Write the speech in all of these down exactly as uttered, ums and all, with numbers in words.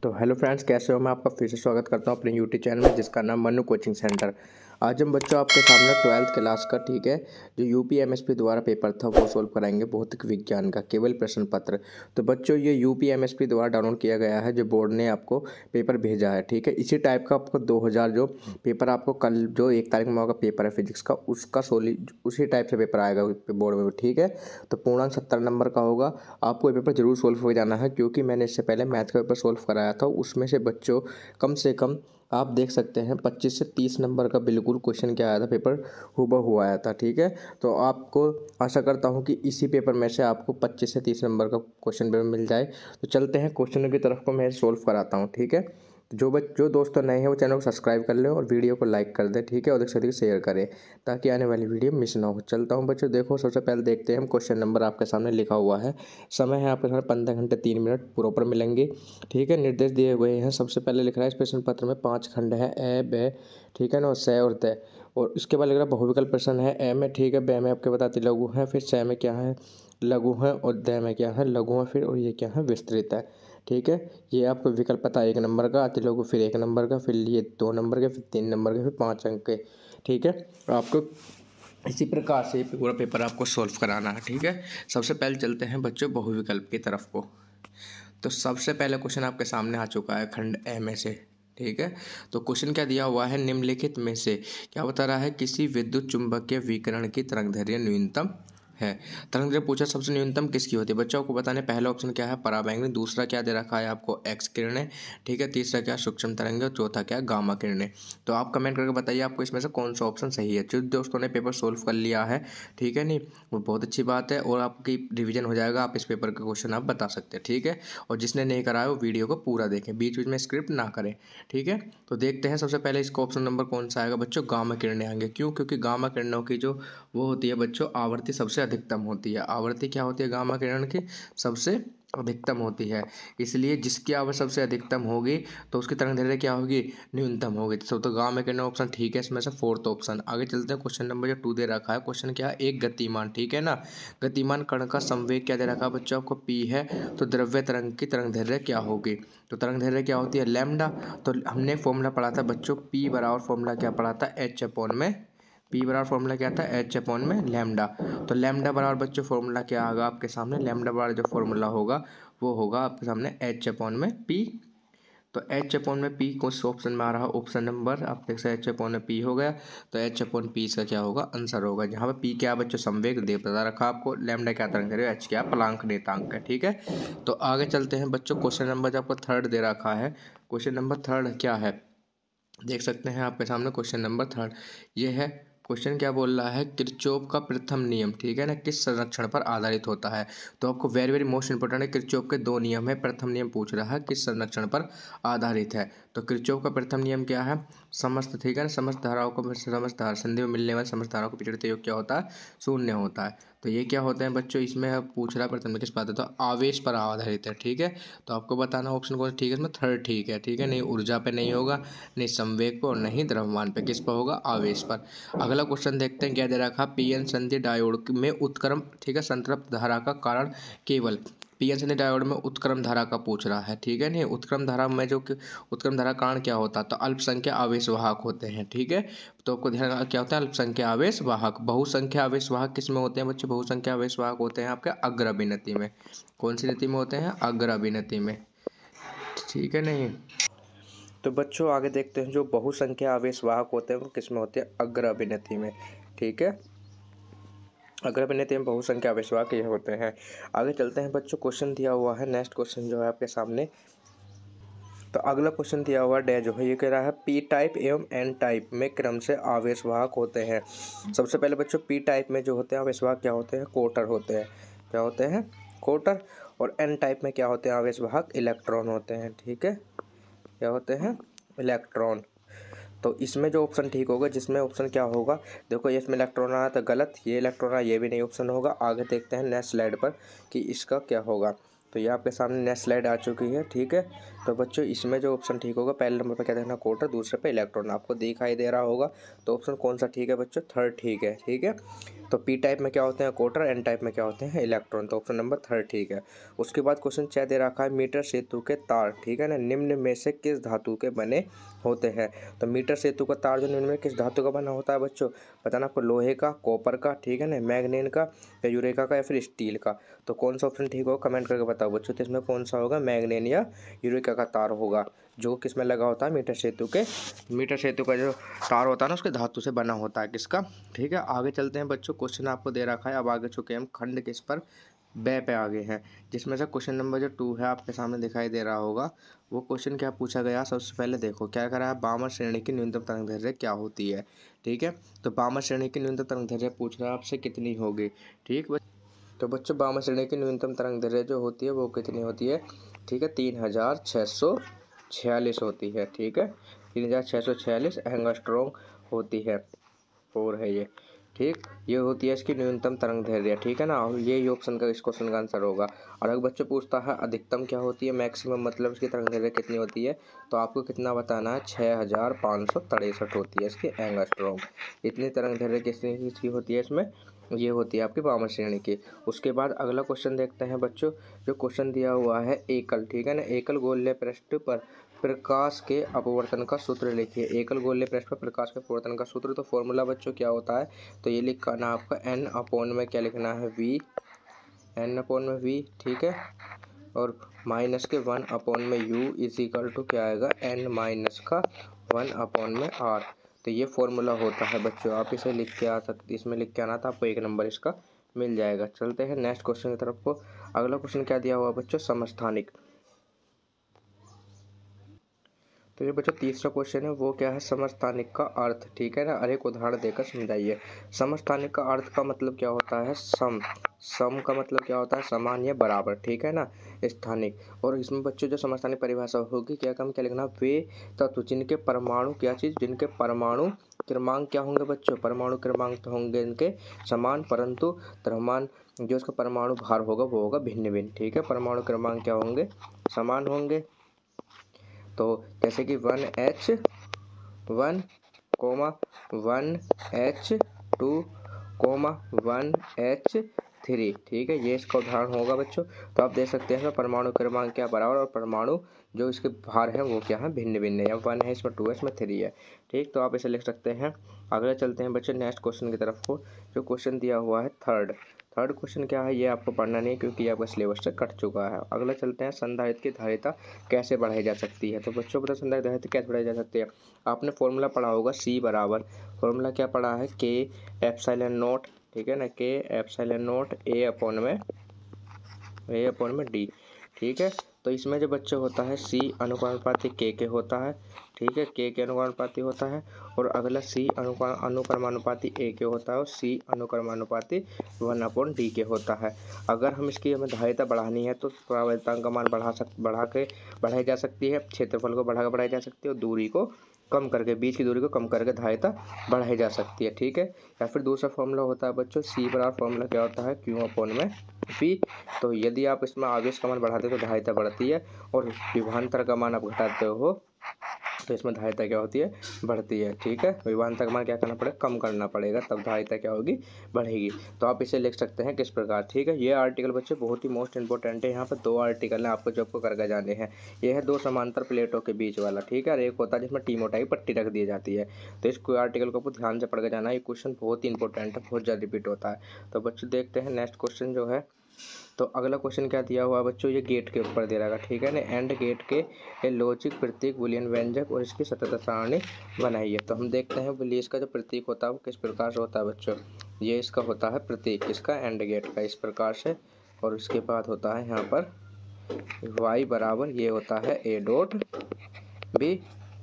तो hello friends, कैसे हो। मैं आपका फिर से स्वागत करता हूं अपने यूट्यूब चैनल में जिसका नाम मनु कोचिंग सेंटर। आज हम बच्चों आपके सामने ट्वेल्थ क्लास का, ठीक है, जो यूपी एमएसपी द्वारा पेपर था वो सोल्व कराएंगे, भौतिक विज्ञान का केवल प्रश्न पत्र। तो बच्चों ये यूपी एमएसपी द्वारा डाउनलोड किया गया है, जो बोर्ड ने आपको पेपर भेजा है, ठीक है। इसी टाइप का आपको दो हज़ार जो पेपर आपको कल जो एक तारीख में होगा पेपर है फिजिक्स का, उसका सोली उसी टाइप से पेपर आएगा बोर्ड में, ठीक है। तो पूर्णांक सत्तर नंबर का होगा। आपको ये पेपर जरूर सोल्व हो जाना है, क्योंकि मैंने इससे पहले मैथ का पेपर सोल्व कराया था। उसमें से बच्चों कम से कम आप देख सकते हैं पच्चीस से तीस नंबर का बिल्कुल क्वेश्चन क्या आया था, पेपर हूबहू आया था, ठीक है। तो आपको आशा करता हूं कि इसी पेपर में से आपको पच्चीस से तीस नंबर का क्वेश्चन पेपर मिल जाए। तो चलते हैं क्वेश्चनों की तरफ को मैं सोल्व कराता हूं, ठीक है। जो बच जो दोस्तों नए हैं वो चैनल को सब्सक्राइब कर लें और वीडियो को लाइक कर दें, ठीक है, और अधिक से अधिक शेयर करें ताकि आने वाली वीडियो मिस ना हो। चलता हूं बच्चों, देखो सबसे पहले देखते हैं हम क्वेश्चन नंबर आपके सामने लिखा हुआ है। समय है आपके सामने पंद्रह घंटे तीन मिनट प्रॉपर मिलेंगे, ठीक है। निर्देश दिए हुए हैं। सबसे पहले लिख रहा है इस प्रश्न पत्र में पाँच खंड है, ए ब, ठीक है ना, और स और त। और इसके बाद लिख रहा है बहुविकल्प प्रश्न है। ए में, ठीक है, ब में आपके बताते लघु है, फिर स में क्या है लघु है, और द में क्या है लघु है, फिर और ये क्या है विस्तृत है, ठीक है। ये आपको विकल्प पता है, एक नंबर का अति लघु, फिर एक नंबर का, फिर ये दो नंबर के, फिर तीन नंबर के, फिर पाँच अंक के, ठीक है। आपको इसी प्रकार से पूरा पेपर आपको सॉल्व कराना है, ठीक है। सबसे पहले चलते हैं बच्चों बहुविकल्प की तरफ को। तो सबसे पहले क्वेश्चन आपके सामने आ चुका है खंड ए में से, ठीक है। तो क्वेश्चन क्या दिया हुआ है, निम्नलिखित में से क्या बता रहा है, किसी विद्युत चुंबकीय विकिरण की तरंगदैर्घ्य न्यूनतम है। तरंगदैर्घ्य पूछा, सबसे न्यूनतम किसकी होती है बच्चों को बताने। पहला ऑप्शन क्या है पराबैंगनी, दूसरा क्या दे रखा है आपको एक्स किरणें, ठीक है, तीसरा क्या सूक्ष्म तरंगें, और चौथा क्या गामा किरणें। तो आप कमेंट करके बताइए आपको इसमें से कौन सा ऑप्शन सही है। जो दोस्तों ने पेपर सोल्व कर लिया है, ठीक है, नहीं वो बहुत अच्छी बात है, और आपकी रिविजन हो जाएगा। आप इस पेपर के क्वेश्चन आप बता सकते हैं, ठीक है। और जिसने नहीं कराया वो वीडियो को पूरा देखें, बीच बीच में स्क्रिप्ट ना करें, ठीक है। तो देखते हैं सबसे पहले इसका ऑप्शन नंबर कौन सा आएगा बच्चों, गामा किरणें आएंगे। क्यों? क्योंकि गामा किरणों की जो वो होती है बच्चों आवृत्ति सबसे अधिकतम होती है। आवृत्ति क्या होती है गामा किरण की, सबसे अधिकतम होती है। इसलिए जिसकी आवृत्ति सबसे अधिकतम होगी तो उसकी तरंगदैर्घ्य क्या होगी, न्यूनतम होगी। तो, तो गामा किरण ऑप्शन ठीक है इसमें से, फोर्थ ऑप्शन। आगे चलते हैं, क्वेश्चन नंबर जो टू दे रखा है, क्वेश्चन क्या है, एक गतिमान, ठीक है ना, गतिमान कण का संवेग क्या दे रखा है बच्चों आपको, पी है। तो द्रव्य तरंग की तरंगदैर्घ्य क्या होगी, तो तरंगदैर्घ्य क्या होती है लैम्डा। तो हमने फॉर्मूला पढ़ा था बच्चों, पी बराबर फॉर्मूला क्या पढ़ा था, एच अपॉन में, पी बराबर फॉर्मूला क्या था एच अपॉन में लैम्डा। तो लैम्डा बराबर बच्चों फॉर्मूला क्या आएगा आपके सामने, लैम्डा बराबर जो फॉर्मूला होगा वो होगा आपके सामने एच अपॉन में पी। तो एच अपॉन में पी कौन से ऑप्शन में आ रहा है, ऑप्शन नंबर आप देख सकते एच अपॉन में पी हो गया। तो एच अपॉन पी इसका क्या होगा आंसर होगा, जहाँ पे पी क्या बच्चों संवेग दे पता रखा आपको, लैम्डा क्या तरंग दैर्घ्य, एच क्या प्लांक नियतांक है, ठीक है। तो आगे चलते हैं बच्चों, क्वेश्चन नंबर जो आपको थर्ड दे रखा है, क्वेश्चन नंबर थर्ड क्या है देख सकते हैं आपके सामने, क्वेश्चन नंबर थर्ड ये है। क्वेश्चन क्या बोल रहा है, किरचॉफ का प्रथम नियम, ठीक है ना, किस संरक्षण पर आधारित होता है। तो आपको वेरी वेरी मोस्ट इंपोर्टेंट है, किरचॉफ के दो नियम है, प्रथम नियम पूछ रहा है किस संरक्षण पर आधारित है। तो किरचॉफ का प्रथम नियम क्या है, समस्त, ठीक है ना, समस्त धाराओं को समस्त धारा संधि में मिलने वाले समस्त धाराओं को पिछड़ते योग क्या होता है, शून्य होता है। तो ये क्या होते हैं बच्चों, इसमें अब पूछ रहा है प्रथम में किस पर, तो आवेश पर आधारित है, ठीक है। तो आपको बताना ऑप्शन कौन सा ठीक है इसमें, थर्ड ठीक है, ठीक है। नहीं ऊर्जा पे नहीं होगा, नहीं संवेग पर, और नहीं द्रव्यमान पे, किस पर होगा, आवेश पर। अगला क्वेश्चन देखते हैं क्या दे रखा, पीएन संधि डायोड में उत्क्रम, ठीक है, संतृप्त धारा का कारण केवल, पीएन संधि डायोड में उत्क्रम धारा का पूछ रहा है, ठीक है। नहीं उत्क्रम धारा में जो उत्क्रम धारा कारण क्या होता है, तो अल्पसंख्या आवेश वाहक होते हैं, ठीक है। तो आपको ध्यान क्या होता है, अल्पसंख्या आवेश वाहक। बहुसंख्या आवेश वाहक किस में होते हैं बच्चे, बहुसंख्या आवेश वाहक होते हैं आपके अग्र अभिनति में। कौन सी नीति में होते हैं, अग्र अभिनति में, ठीक है। नहीं तो बच्चों आगे देखते हैं, जो बहुसंख्या आवेश वाहक होते हैं वो किस में होते हैं, अग्र अभिनति में, ठीक है। अग्र अभिनति में बहुसंख्या आवेश वाहक ये होते हैं। आगे चलते हैं बच्चों, क्वेश्चन दिया हुआ है नेक्स्ट क्वेश्चन जो है आपके सामने। तो अगला क्वेश्चन दिया हुआ डे जो है ये कह रहा है, पी टाइप एवं एन टाइप में क्रम से आवेश वाहक होते हैं। सबसे पहले बच्चों पी टाइप में जो होते हैं आवेश वाहक क्या होते हैं, कोटर होते हैं, क्या होते हैं, कोटर। और एन टाइप में क्या होते हैं आवेश वाहक, इलेक्ट्रॉन होते हैं, ठीक है, क्या होते हैं, इलेक्ट्रॉन। तो इसमें जो ऑप्शन ठीक होगा, जिसमें ऑप्शन क्या होगा, देखो ये इसमें इलेक्ट्रॉन आया तो गलत, ये इलेक्ट्रॉन आया ये भी नहीं ऑप्शन होगा। आगे देखते हैं नेक्स्ट स्लाइड पर कि इसका क्या होगा। तो ये आपके सामने नेक्स्ट स्लाइड आ चुकी है, ठीक है। तो बच्चों इसमें जो ऑप्शन ठीक होगा, पहले नंबर पर क्या देखना, कोटर, दूसरे पे इलेक्ट्रॉन, आपको दिखाई दे रहा होगा। तो ऑप्शन कौन सा ठीक है बच्चों, थर्ड ठीक है, ठीक है। तो पी टाइप में क्या होते हैं क्वार्टर, एन टाइप में क्या होते हैं इलेक्ट्रॉन। तो ऑप्शन नंबर थर्ड ठीक है। उसके बाद क्वेश्चन छः दे रखा है मीटर सेतु के तार, ठीक है ना, निम्न में से किस धातु के बने होते हैं। तो मीटर सेतु का तार जो निम्न में किस धातु का बना होता है बच्चों, बताना आपको, लोहे का, कॉपर का, ठीक है ना, मैग्नीन का, या यूरेका का, या फिर स्टील का। तो कौन सा ऑप्शन ठीक होगा कमेंट करके बताओ बच्चों। तो इसमें कौन सा होगा, मैग्नीन या यूरेका का तार होगा, जो किस में लगा होता है मीटर सेतु के, मीटर सेतु का जो तार होता है ना उसके धातु से बना होता है किसका, ठीक है। आगे चलते हैं बच्चों, क्वेश्चन आपको दे रखा है, अब आगे चुके हम खंड किस पर, ब पे आगे हैं, जिसमें से क्वेश्चन नंबर जो टू है आपके सामने दिखाई दे रहा होगा। वो क्वेश्चन क्या पूछा गया, सबसे पहले देखो क्या करा है, बामर श्रेणी की न्यूनतम तरंग दैर्घ्य क्या होती है, ठीक है। तो बामर श्रेणी की न्यूनतम तरंग दैर्घ्य पूछ रहा है आपसे कितनी होगी, ठीक। तो बच्चों बामर श्रेणी की न्यूनतम तरंग दैर्घ्य जो होती है वो कितनी होती है, ठीक है, तीन हजार छः सौ छियालीस होती है, ठीक है, तीन हजार छः सौ छियालीस एंगस्ट्रॉम होती है, और है ये, ठीक, ये होती है इसकी न्यूनतम तरंग दैर्घ्य, ठीक है ना। और ये ऑप्शन का इस क्वेश्चन का आंसर होगा। और अगर बच्चों पूछता है अधिकतम क्या होती है, मैक्सिमम मतलब इसकी तरंग दैर्घ्य कितनी होती है, तो आपको कितना बताना है, छः हजार पाँच सौ तिरसठ होती है इसकी एंगस्ट्रॉम। इतनी तरंग दैर्घ्य किसकी किसकी होती है इसमें, ये होती है आपकी बामर श्रेणी की। उसके बाद अगला क्वेश्चन देखते हैं बच्चों, जो क्वेश्चन दिया हुआ है एकल, ठीक है ना, एकल गोलीय पृष्ठ पर प्रकाश के अपवर्तन का सूत्र लिखिए। एकल गोलीय पृष्ठ पर प्रकाश के अपवर्तन का सूत्र, तो फॉर्मूला बच्चों क्या होता है, तो ये लिखना आपका एन अपॉन में क्या लिखना है, वी, एन अपॉन में वी, ठीक है, और माइनस के वन अपॉन में यू इज इक्वल टू क्या आएगा, एन माइनस का वन अपॉन में आर। तो ये फॉर्मूला होता है बच्चों, आप इसे लिख के आ सकते, इसमें लिख के आना था आपको, एक नंबर इसका मिल जाएगा। चलते हैं नेक्स्ट क्वेश्चन की तरफ को। अगला क्वेश्चन क्या दिया हुआ बच्चों, समस्थानिक। तो ये बच्चों तीसरा क्वेश्चन है, वो क्या है, समस्थानिक का अर्थ, ठीक है ना, अरे एक उदाहरण देकर समझाइए। समस्थानिक का अर्थ का मतलब क्या होता है, सम, सम का मतलब क्या होता है, समान या बराबर, ठीक है ना, स्थानिक। और इसमें बच्चों जो समस्थानिक परिभाषा होगी क्या कम क्या लिखना, वे तत्व जिनके परमाणु क्या चीज़, जिनके परमाणु क्रमांक क्या होंगे बच्चों, परमाणु क्रमांक तो होंगे इनके समान, परंतु द्रव्यमान जो उसका परमाणु भार होगा वो होगा भिन्न भिन्न, ठीक है। परमाणु क्रमांक क्या होंगे, समान होंगे। तो जैसे कि one H one comma one H two comma one H three, ठीक है, ये इसका उदाहरण होगा बच्चों। तो आप देख सकते हैं परमाणु क्रमांक क्या बराबर, और परमाणु जो इसके भार है वो क्या है, भिन्न भिन्न है, या वन है इसमें, टू है इसमें, थ्री है, ठीक। तो आप इसे लिख सकते हैं। अगले चलते हैं बच्चों नेक्स्ट क्वेश्चन की तरफ को, जो क्वेश्चन दिया हुआ है थर्ड। थर्ड क्वेश्चन क्या है, ये आपको पढ़ना नहीं क्योंकि ये आपका सिलेबस से कट चुका है। अगला चलते हैं संधारित्र की धारिता कैसे बढ़ाई जा सकती है। तो बच्चों को संधारित्र धारिता कैसे बढ़ाई जा सकती है, आपने फॉर्मूला पढ़ा होगा, सी बराबर, फॉर्मूला क्या पढ़ा है, के एप्सिलॉन नॉट, ठीक है ना, के एप्सिलॉन नॉट ए अपॉन में ए अपॉन में डी, ठीक है। तो इसमें जो बच्चे होता है सी अनुपाती के के होता है, ठीक है, के के अनुपाती होता है, और अगला सी अनुक्रमानुपाती ए के होता है, और सी अनुक्रमानुपाती वन अपॉन डी के होता है। अगर हम इसकी हमें धारिता बढ़ानी है तो परावर्तन का मान बढ़ा सक बढ़ा के बढ़ाई जा सकती है, क्षेत्रफल को बढ़ा के बढ़ाई जा सकती है, और दूरी को कम करके, बीच की दूरी को कम करके धारिता बढ़ाई जा सकती है, ठीक है। या फिर दूसरा फॉर्मूला होता है बच्चों सी बराबर, फॉर्मूला क्या होता है, क्यू अपॉन में पी। तो यदि आप इसमें आवेश का मान बढ़ाते हो तो धारिता बढ़ती है, और विभवांतर का मान आप घटाते हो तो इसमें धारिता क्या होती है, बढ़ती है, ठीक है। विभवांतर का मान क्या करना पड़ेगा, कम करना पड़ेगा, तब धारिता क्या होगी, बढ़ेगी। तो आप इसे लिख सकते हैं किस प्रकार, ठीक है। ये आर्टिकल बच्चे बहुत ही मोस्ट इंपॉर्टेंट है, यहाँ पर दो आर्टिकल हैं आपको जो आपको करके जाने हैं। ये है दो समांतर प्लेटों के बीच वाला, ठीक है, और एक होता है जिसमें टीमोटाई पट्टी रख दी जाती है। तो इस आर्टिकल को आपको ध्यान से पढ़ के जाना है, ये क्वेश्चन बहुत ही इंपॉर्टेंट है, बहुत ज़्यादा रिपीट होता है। तो बच्चों देखते हैं नेक्स्ट क्वेश्चन जो है। तो अगला क्वेश्चन क्या दिया हुआ है बच्चों, ये गेट के ऊपर दे रहा है, ठीक है ना, एंड गेट के लॉजिक प्रतीक बूलियन व्यंजक और इसकी सतत सारणी बनाइए। तो हम देखते हैं बोलिए इसका जो प्रतीक होता है वो किस प्रकार से होता है बच्चों। ये इसका होता है प्रतीक, इसका एंड गेट का, इस प्रकार से, और इसके बाद होता है यहाँ पर वाई बराबर, ये होता है ए डॉट बी,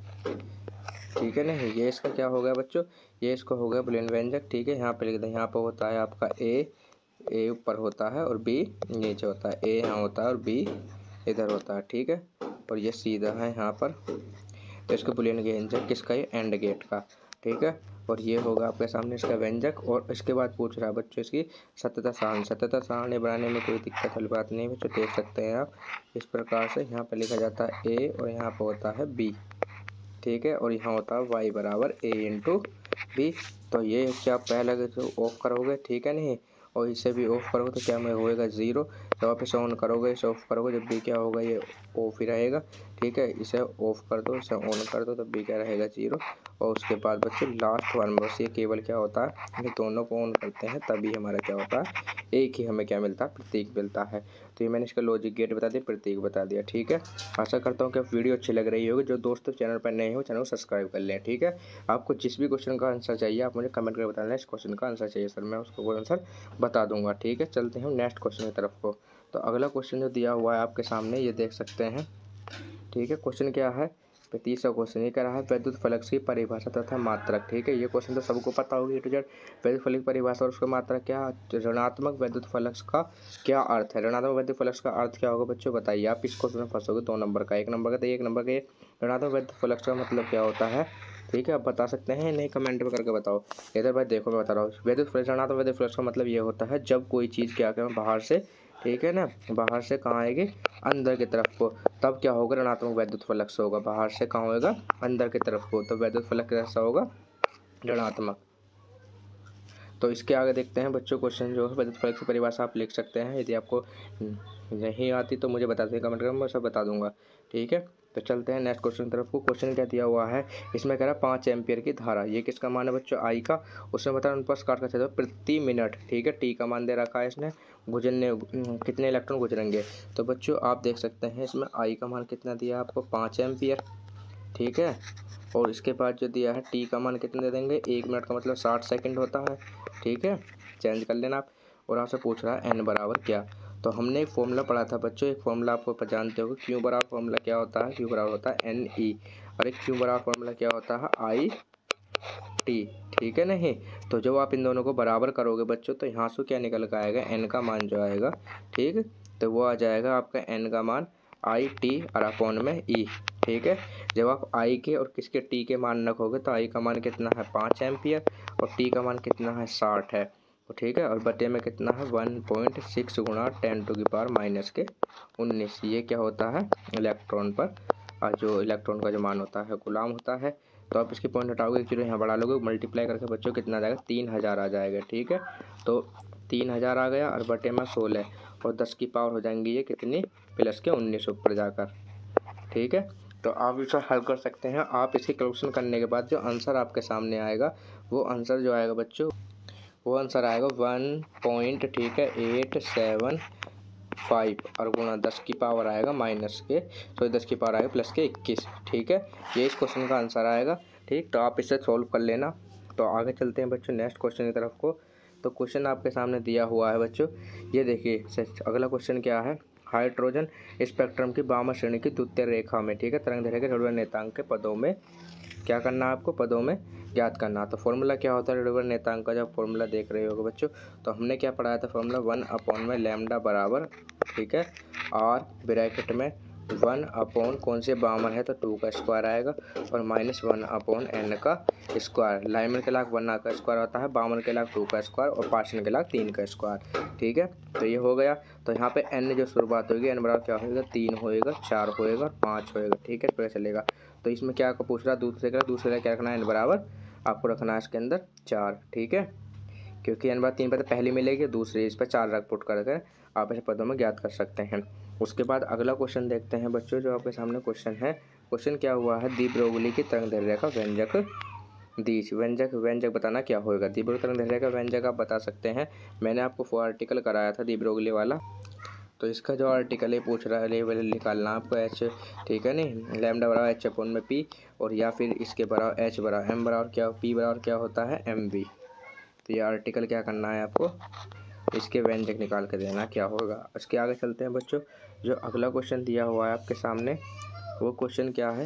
ठीक है ना। ये इसका क्या हो गया बच्चों, ये इसका हो गया बूलियन व्यंजक, ठीक है। यहाँ पे लिख दें, यहाँ पर होता है आपका ए, ए ऊपर होता है और बी नीचे होता है, ए यहाँ होता है और बी इधर होता है, ठीक है, और ये सीधा है यहाँ पर। तो इसका बुलियन व्यंजक किसका, ये एंड गेट का, ठीक है। और ये होगा आपके सामने इसका व्यंजक, और इसके बाद पूछ रहा है बच्चों इसकी सतत सारणी। सतत सारणी बनाने में कोई दिक्कत वाली बात नहीं बच्चों, देख सकते हैं आप इस प्रकार से। यहाँ पर लिखा जाता है ए और यहाँ पर होता है बी, ठीक है, और यहाँ होता है वाई बराबर ए इंटू भी। तो ये क्या पहले जो ऑफ करोगे, ठीक है नहीं, और इसे भी ऑफ करोगे तो क्या में होएगा ज़ीरो। जब आप इसे ऑन करोगे, इसे ऑफ करोगे, जब भी क्या होगा ये ऑफ ही रहेगा, ठीक है। इसे ऑफ कर दो, इसे ऑन कर दो, तब भी क्या रहेगा ज़ीरो। और उसके बाद बच्चों लास्ट वन बस ये केवल क्या होता है, ये दोनों को ऑन करते हैं तभी हमारा क्या होता है, एक ही हमें क्या मिलता है, प्रतीक मिलता है। तो ये मैंने इसका लॉजिक गेट बता दिया, प्रतीक बता दिया, ठीक है। आशा करता हूँ कि वीडियो अच्छी लग रही होगी। जो दोस्तों चैनल पर नए हो चैनल को सब्सक्राइब कर लें, ठीक है। आपको जिस भी क्वेश्चन का आंसर चाहिए आप मुझे कमेंट करके बता दें, इस क्वेश्चन का आंसर चाहिए सर, मैं उसको आंसर बता दूंगा, ठीक है। चलते हैं नेक्स्ट क्वेश्चन की तरफ को। तो अगला क्वेश्चन जो दिया हुआ है आपके सामने ये देख सकते हैं, ठीक है। क्वेश्चन क्या है, तीसरा क्वेश्चन ये कह रहा है वैद्युत फ्लक्स की परिभाषा तथा मात्रक, ठीक है। ये क्वेश्चन तो सबको पता होगी, टू जेड वैद्युत फ्लक्स की परिभाषा और उसका मात्रक क्या। ऋणात्मक वैद्युत फ्लक्स का क्या अर्थ है, ऋणात्मक वैद्युत फ्लक्स का अर्थ क्या होगा बच्चों, बताइए। आप इस क्वेश्चन में फंसोगे, दो नंबर का, एक नंबर का, तो एक नंबर का ये ऋणात्मक वैद्युत फ्लक्स का मतलब क्या होता है, ठीक है। आप बता सकते हैं, नहीं कमेंट में करके बताओ। इधर भाई देखो मैं बता रहा हूँ, वैद्युत फ्लक्स ऋणात्मक वैद्युत फ्लक्स का मतलब ये होता है जब कोई चीज़ क्या करें बाहर से, ठीक है ना, बाहर से कहाँ आएगी, अंदर की तरफ को, तब क्या होगा, ऋणात्मक वैद्युत फ्लक्स होगा। बाहर से कहाँ होगा, अंदर की तरफ को, तो वैद्युत फ्लक्स कैसा होगा, ऋणात्मक। तो इसके आगे देखते हैं बच्चों क्वेश्चन जो है वैद्युत फ्लक्स की परिभाषा आप लिख सकते हैं। यदि आपको नहीं आती तो मुझे बता दें कमेंट कर, मैं सब बता दूंगा, ठीक है। तो चलते हैं नेक्स्ट क्वेश्चन की तरफ को। क्वेश्चन क्या दिया हुआ है, इसमें कह रहा है पाँच एम्पियर की धारा, ये किसका मान है बच्चों, आई का। उसमें बता अनुप्रस्थ काट का क्षेत्र प्रति मिनट, ठीक है, टी का मान दे रखा है इसने, गुजरने कितने इलेक्ट्रॉन गुजरेंगे। तो बच्चों आप देख सकते हैं इसमें आई का मान कितना दिया आपको, पाँच एम्पियर, ठीक है। और इसके बाद जो दिया है टी का मान कितना दे देंगे, एक मिनट का मतलब साठ सेकंड होता है, ठीक है, चेंज कर लेना आप। और आपसे पूछ रहा है एन बराबर क्या। तो हमने एक फॉर्मूला पढ़ा था बच्चों, एक फॉर्मूला आपको जानते हो, क्यू बराबर फॉर्मूला क्या होता है, क्यू बराबर होता है एन ई, और एक क्यू बराबर फॉर्मूला क्या होता है, आई टी, ठीक है नहीं। तो जब आप इन दोनों को बराबर करोगे बच्चों तो यहाँ से क्या निकल कर आएगा, एन का मान जो आएगा, ठीक, तो वो आ जाएगा आपका एन का मान आई टी और अपॉन में ई, ठीक है। जब आप आई के और किसके टी के मान रखोगे तो आई का मान कितना है, पाँच एम्पियर, और टी का मान कितना है, साठ है, तो ठीक है। और बटे में कितना है, वन पॉइंट सिक्स गुणा टेन टू की पावर माइनस के उन्नीस, ये क्या होता है, इलेक्ट्रॉन पर और जो इलेक्ट्रॉन का जो मान होता है गुलाम होता है। तो आप इसकी पॉइंट हटाओगे, एक जीरो यहाँ बढ़ा लोगे, मल्टीप्लाई करके बच्चों कितना आ जाएगा, तीन हज़ार आ जाएगा, ठीक है। तो तीन हज़ार आ गया और बटे में सोलह, और दस की पावर हो जाएंगी ये कितनी, प्लस के उन्नीस ऊपर जाकर, ठीक है। तो आप इसे हल कर सकते हैं। आप इसकी कैलकुलेशन करने के बाद जो आंसर आपके सामने आएगा वो आंसर जो आएगा बच्चों, वो आंसर आएगा वन पॉइंट, ठीक है, एट सेवन फाइव, और गुणा दस की पावर आएगा माइनस के, तो दस की पावर आएगा प्लस के इक्कीस, ठीक है। ये इस क्वेश्चन का आंसर आएगा, ठीक। तो आप इसे सॉल्व कर लेना। तो आगे चलते हैं बच्चों नेक्स्ट क्वेश्चन की तरफ को। तो क्वेश्चन आपके सामने दिया हुआ है बच्चों, ये देखिए अगला क्वेश्चन क्या है, हाइड्रोजन स्पेक्ट्रम की वाम श्रेणी की द्वितीय रेखा में, ठीक है, तरंगदैर्घ्य के ऋणात्मक नेतांक के पदों में क्या करना है आपको, पदों में ज्ञात करना। तो फॉर्मूला क्या होता है ऋणात्मक नेतांक का, जब फॉर्मूला देख रहे होगे बच्चों, तो हमने क्या पढ़ाया था फॉर्मूला, वन अपॉन में लैम्डा बराबर, ठीक है, आर ब्रैकेट में वन अपॉन कौन से बावन है तो टू का स्क्वायर आएगा, और माइनस वन अपॉन एन का स्क्वायर, लाइमन के लाख वन का स्क्वायर होता है, बावन के लाख टू का स्क्वायर, और पार्शियन के लाख तीन का स्क्वायर, ठीक है। तो ये हो गया। तो यहाँ पे एन जो शुरुआत होगी, एन बराबर क्या होगा, तीन होएगा, चार होएगा, पाँच होएगा, ठीक है, इस पर चलेगा। तो इसमें क्या आपको पूछ रहा है, दूसरे का दूसरे का क्या रखना है, एन बराबर आपको रखना है इसके अंदर चार, ठीक है, क्योंकि एन बराबर तीन पर तो पहली मिलेगी, दूसरी इस पर चार रख पुट करके आप इसे पदों में ज्ञात कर सकते हैं। उसके बाद अगला क्वेश्चन देखते हैं बच्चों, जो आपके सामने क्वेश्चन है। क्वेश्चन क्या हुआ है, दी ब्रोगली की तरंगदैर्घ्य का व्यंजक दीज, व्यंजक व्यंजक बताना क्या होगा। दी ब्रोगली तरंगदैर्घ्य का व्यंजक आप बता सकते हैं। मैंने आपको वो आर्टिकल कराया था दी ब्रोगली वाला, तो इसका जो आर्टिकल है पूछ रहा है लेवल निकालना आपको एच, ठीक है नहीं, लैम्डा बराबर एच अपॉन में पी, और या फिर इसके बराबर एच बराबर एम बराबर क्या, पी बराबर क्या होता है, एम बी। तो ये आर्टिकल क्या करना है आपको, इसके व्यंजक निकाल के देना क्या होगा। उसके आगे चलते हैं बच्चों, जो अगला क्वेश्चन दिया हुआ है आपके सामने, वो क्वेश्चन क्या है,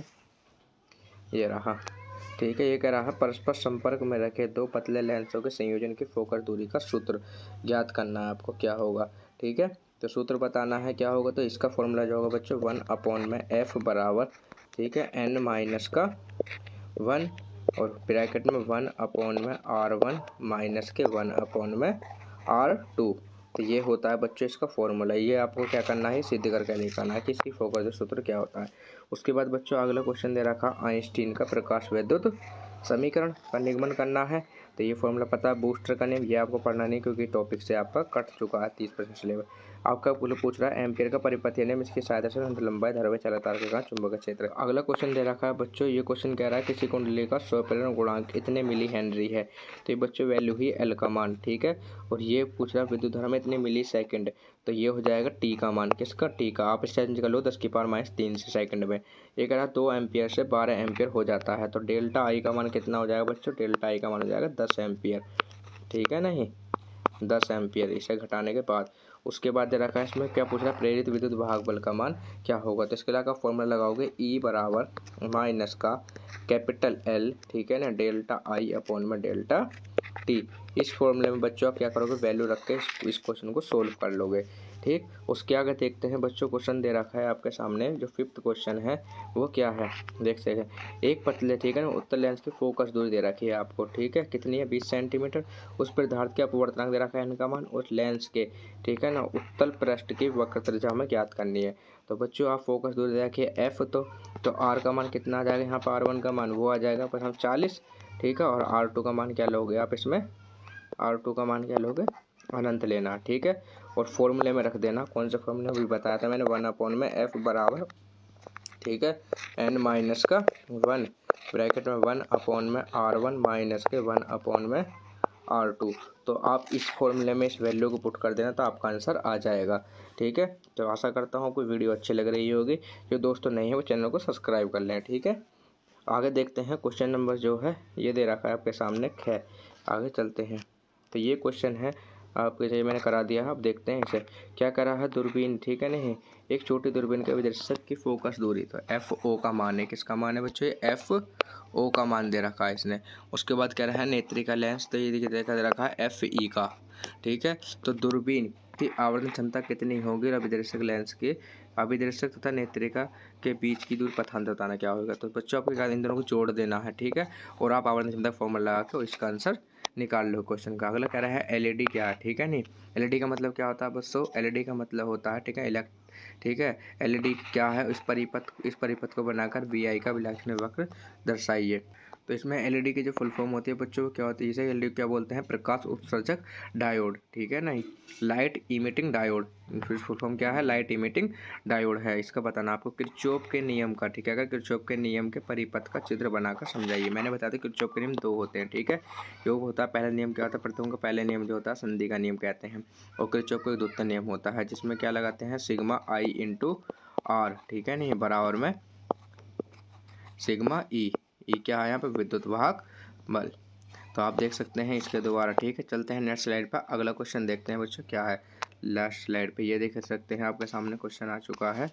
ये रहा, ठीक है। ये कह रहा है परस्पर संपर्क में रखे दो पतले लेंसों के संयोजन की फोकस दूरी का सूत्र ज्ञात करना है आपको, क्या होगा, ठीक है। तो सूत्र बताना है क्या होगा, तो इसका फॉर्मूला जो होगा बच्चों, वन अपॉन में एफ बराबर, ठीक है, एन माइनस का वन, और ब्रैकेट में वन अपॉन में आर वन माइनस के वन अपॉन में आर टू। तो ये होता है बच्चों इसका फॉर्मूला। ये आपको क्या करना है, सिद्ध करके दिखाना है कि इसकी फोकस सूत्र क्या होता है। उसके बाद बच्चों अगला क्वेश्चन दे रखा आइंस्टीन का प्रकाश विद्युत समीकरण का निगमन करना है। तो ये फॉर्मूला पता है, बूस्टर का नियम, ये आपको पढ़ना नहीं क्योंकि टॉपिक से आपका कट चुका है तीस परसेंट सिलेबस। आपका पूछ रहा है एम्पियर का परिपथ नियम, इसकी सहायता से अनंत लंबाई धारावाही चालक तार के कारण चुंबकीय क्षेत्र। अगला क्वेश्चन दे रखा है बच्चों, ये क्वेश्चन कह रहा है किसी कुंडली का स्वप्रेरण गुणांक इतने मिली हेनरी है। तो ये बच्चों वैल्यू ही एल का मान, ठीक है। और ये पूछ रहा है विद्युत धारा में इतने मिली सेकंड, तो ये हो जाएगा टी का मान, किसका, टी का। आप इससे कर लो दस की पावर माइनस तीन से सेकंड में। ये कह रहा है दो एम्पियर से बारह एम्पियर हो जाता है, तो डेल्टा आई का मान कितना हो जाएगा बच्चों, डेल्टा आई का मान हो जाएगा दस एम्पियर, ठीक है नहीं, दस एम्पियर इसे घटाने के बाद। उसके बाद दे रखा है इसमें क्या पूछ रहा है, प्रेरित विद्युत वाहक बल का मान क्या होगा। तो इसके लिए का फॉर्मूला लगाओगे, ई बराबर माइनस का कैपिटल एल, ठीक है ना, डेल्टा आई अपॉन में डेल्टा टी। इस फॉर्मूले में बच्चों आप क्या करोगे, वैल्यू रख के इस क्वेश्चन को सोल्व कर लोगे, ठीक। उसके आगे देखते हैं बच्चों, क्वेश्चन दे रखा है आपके सामने, जो फिफ्थ क्वेश्चन है वो क्या है देख सकते हैं। एक पतले, ठीक है ना, उत्तल लेंस की फोकस दूरी दे रखी है आपको, ठीक है, कितनी है, बीस सेंटीमीटर। उस पर धार्त के अपवर्तनांक दे रखा है इनका मान, उस लेंस के, ठीक है ना, उत्तल पृष्ठ की वक्र त्रिज्या हमें ज्ञात करनी है। तो बच्चों आप फोकस दूरी दे रखिए एफ, तो तो आर का मान कितना आ जाएगा, यहाँ पर आर वन का मान वो आ जाएगा पर हम चालीस, ठीक है। और आर टू का मान क्या लोगे आप इसमें, आर टू का मान क्या लोगे, अनंत लेना, ठीक है। और फॉर्मूले में रख देना, कौन सा फॉर्मूला भी बताया था मैंने, वन अपॉन में एफ बराबर, ठीक है, एन माइनस का वन ब्रैकेट में वन अपॉन में आर वन माइनस के वन अपॉन में आर टू। तो आप इस फॉर्मूले में इस वैल्यू को पुट कर देना तो आपका आंसर आ जाएगा, ठीक है। तो आशा करता हूँ कोई वीडियो अच्छी लग रही होगी, जो दोस्तों नहीं है वो चैनल को सब्सक्राइब कर लें, ठीक है। आगे देखते हैं क्वेश्चन नंबर जो है ये दे रखा है आपके सामने ख, आगे चलते हैं। तो ये क्वेश्चन है आपके, चाहिए मैंने करा दिया है, अब देखते हैं इसे क्या करा है। दूरबीन, ठीक है नहीं, एक छोटी दूरबीन के विदर्शक की फोकस दूरी, तो एफ ओ का मान है, किसका मान है बच्चों, एफ ओ का मान दे रखा है इसने। उसके बाद कह रहा है नेत्रिका लेंस, तो ये देखा दे रखा है एफ ई का, ठीक है। तो दूरबीन की आवर्धन क्षमता कितनी होगी, अभिदर्शक लेंस के अभिदर्शक तथा नेत्रिका के बीच की दूरी पथांतर बताना क्या होगा। तो बच्चों आपको इन दोनों को जोड़ देना है, ठीक है। और आप आवर्धन क्षमता फॉर्मूला लगा के इसका आंसर निकाल लो क्वेश्चन का। अगला कह रहा है एलईडी क्या है, ठीक है नहीं, एलईडी का मतलब क्या होता है बच्चों, एलईडी का मतलब होता है, ठीक है, इलेक्ट, ठीक है। एलईडी क्या है, इस परिपथ इस परिपथ को बनाकर वी आई का विलक्षण वक्र दर्शाइए। तो इसमें एलईडी की जो फुल फॉर्म होती है बच्चों क्या होती है, इसे एलईडी क्या बोलते हैं, प्रकाश उत्सर्जक डायोड, ठीक है नहीं, light emitting diode. Full form क्या है, लाइट इमिटिंग डायोड है। इसका बताना आपको किरचॉफ के नियम का, ठीक है। अगर किरचॉफ के नियम के परिपथ का चित्र बनाकर समझाइए। मैंने बताया था किरचॉफ के नियम दो होते हैं, ठीक है। योग होता है, पहला नियम क्या होता है, प्रथम का पहले नियम जो होता है संधि का नियम कहते हैं। और किरचॉफ का द्वितीय नियम होता है जिसमें क्या लगाते हैं, सिग्मा आई इंटू आर, ठीक है नहीं, बराबर में सिग्मा ई। ई क्या है यहाँ पे, विद्युत वाहक बल। तो आप देख सकते हैं इसके दोबारा, ठीक है। चलते हैं नेक्स्ट स्लाइड पर, अगला क्वेश्चन देखते हैं बच्चों क्या है। लास्ट स्लाइड पे ये देख सकते हैं आपके सामने क्वेश्चन आ चुका है।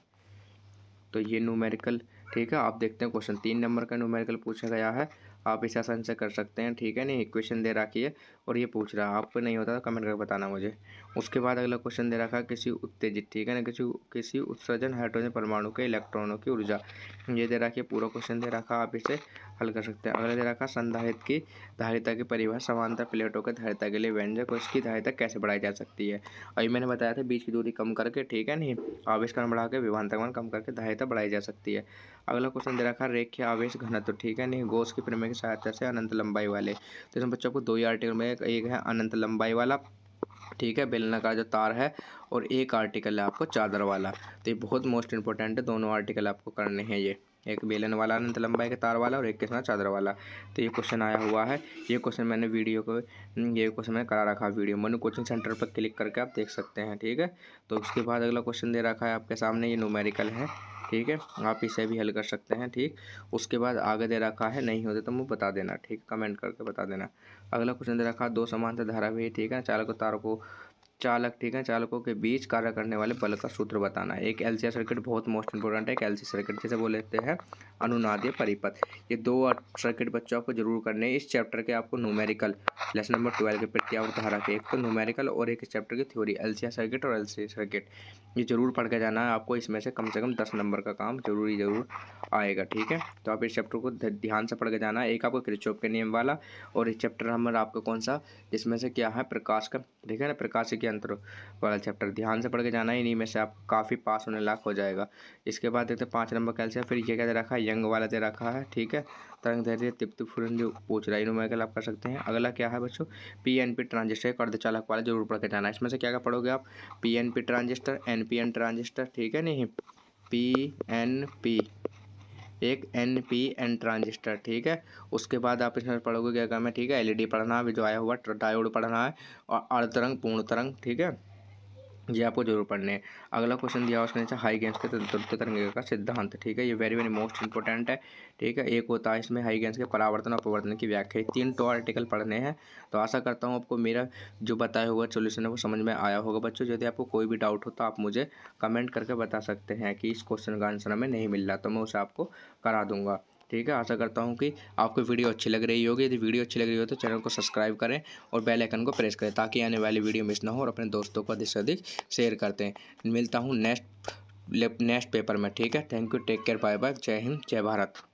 तो ये न्यूमेरिकल, ठीक है, आप देखते हैं क्वेश्चन तीन नंबर का न्यूमेरिकल पूछा गया है, आप इसे आसानी से कर सकते हैं, ठीक है नहीं। इक्वेशन दे रखी है और ये पूछ रहा है, आपको नहीं होता तो कमेंट करके बताना मुझे। उसके बाद अगला क्वेश्चन दे रखा है किसी उत्तेजित, ठीक है ना, किसी किसी उत्सर्जन हाइड्रोजन परमाणु के इलेक्ट्रॉनों की ऊर्जा, ये दे रखी है, पूरा क्वेश्चन दे रखा, आप इसे हल कर सकते हैं। अगला दे रखा संधारित्र की धारिता की परिभाषा, समांतर प्लेटों के धारिता के लिए व्यंजक और इसकी धारिता कैसे बढ़ाई जा सकती है। अभी मैंने बताया था बीच की दूरी कम करके, ठीक है नहीं, आवेश कण बढ़ा के विभवांतर मान कम करके धारिता बढ़ाई जा सकती है। अगला क्वेश्चन दे रखा है रेखीय आवेश घनत्व, ठीक है नहीं, गॉस की प्रमेय की सहायता से अनंत लंबाई वाले। तो इसमें बच्चों को दो ही आर्टिकल में, एक है अनंत लंबाई वाला, ठीक है, बेलनाकार जो तार है, और एक आर्टिकल है आपको चादर वाला। तो ये बहुत मोस्ट इंपॉर्टेंट है, दोनों आर्टिकल आपको करने हैं, ये एक बेलन वाला अनंत लंबाई के तार वाला और एक के साथ चादर वाला। तो ये क्वेश्चन आया हुआ है, ये क्वेश्चन मैंने वीडियो को ये क्वेश्चन मैंने करा रखा वीडियो, मनु कोचिंग सेंटर पर क्लिक करके आप देख सकते हैं, ठीक है। तो उसके बाद अगला क्वेश्चन दे रखा है आपके सामने, ये न्यूमेरिकल है, ठीक है, आप इसे भी हल कर सकते हैं, ठीक। उसके बाद आगे दे रखा है, नहीं होते तो मुझे बता देना, ठीक, कमेंट करके बता देना। अगला क्वेश्चन दे रखा है दो समांतर धारा भी, ठीक है, चालक तार को चालक, ठीक है, चालकों के बीच कार्य करने वाले बल का सूत्र बताना है। एक एलसीआर सर्किट बहुत मोस्ट इंपोर्टेंट है, एक एलसी सर्किट जिसे बोल लेते हैं अनुनादीय परिपथ। ये दो सर्किट बच्चों आपको जरूर करने हैं इस चैप्टर के, आपको न्यूमेरिकल लेसन नंबर ट्वेल्व के प्रत्यावर्त धारा के, एक तो न्यूमेरिकल और एक इस चैप्टर की थ्योरी, एलसीआर सर्किट और एलसी सर्किट, ये जरूर पढ़ के जाना है आपको। इसमें से कम से कम दस नंबर का काम जरूरी जरूर आएगा, ठीक है। तो आप इस चैप्टर को ध्यान से पढ़ के जाना है। एक आपको किरचॉफ के नियम वाला और इस चैप्टर नंबर आपको कौन सा, जिसमें से क्या है प्रकाश का, ठीक है ना, प्रकाश के अंतर वाला चैप्टर ध्यान से पढ़ के जाना है, इन्हीं में से आप काफ़ी पास होने लायक हो जाएगा। इसके बाद देखते हैं पाँच नंबर कैल्शियम, फिर ये क्या दे रखा है, यंग वाला दे रखा है, ठीक है, तरंग दैर्ध्य तृप्ति फूलन जो पूछ रहा है न्यूमेरिकल आप कर सकते हैं। अगला क्या है बच्चों, पी एन पी ट्रांजिस्टर एक अर्धचालक वाला जरूर पढ़ के जाना है। इसमें से क्या क्या पढ़ोगे आप, P N P transistor, N P N transistor, ठीक है नहीं, पी एन पी एक एन पी एन ट्रांजिस्टर, ठीक है। उसके बाद आप इसमें पढ़ोगे क्या काम है, ठीक है, एल ई डी पढ़ना है, जो आया हुआ डायोड पढ़ना है, और अर्धतरंग पूर्ण तरंग, ठीक है, ये आपको जरूर पढ़ने हैं। अगला क्वेश्चन दिया उसके नीचे हाई गेंस के तृतीय तरंगिका का सिद्धांत, ठीक है, ये वेरी वेरी मोस्ट इंपॉर्टेंट है, ठीक है। एक होता है इसमें हाई गेंस के परावर्तन और अपवर्तन की व्याख्या, तीन तो आर्टिकल पढ़ने हैं। तो आशा करता हूँ आपको मेरा जो बताया हुआ सोल्यूशन है वो समझ में आया होगा बच्चों। यदि आपको कोई भी डाउट हो तो आप मुझे कमेंट करके बता सकते हैं कि इस क्वेश्चन का आंसर हमें नहीं मिल रहा, तो मैं उसे आपको करा दूंगा, ठीक है। आशा करता हूँ कि आपको वीडियो अच्छी लग रही होगी। यदि वीडियो अच्छी लग रही हो तो चैनल को सब्सक्राइब करें और बेल आइकन को प्रेस करें ताकि आने वाली वीडियो मिस ना हो, और अपने दोस्तों को अधिक से अधिक शेयर करते हैं। मिलता हूँ नेक्स्ट नेक्स्ट पेपर में, ठीक है। Thank you, take care, bye bye, जय हिंद, जय भारत।